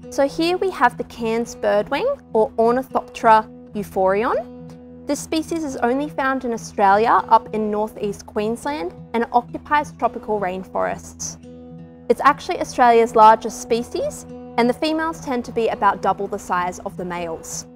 So here we have the Cairnes Birdwing, or Ornithoptera euphorion. This species is only found in Australia up in northeast Queensland, and it occupies tropical rainforests. It's actually Australia's largest species, and the females tend to be about double the size of the males.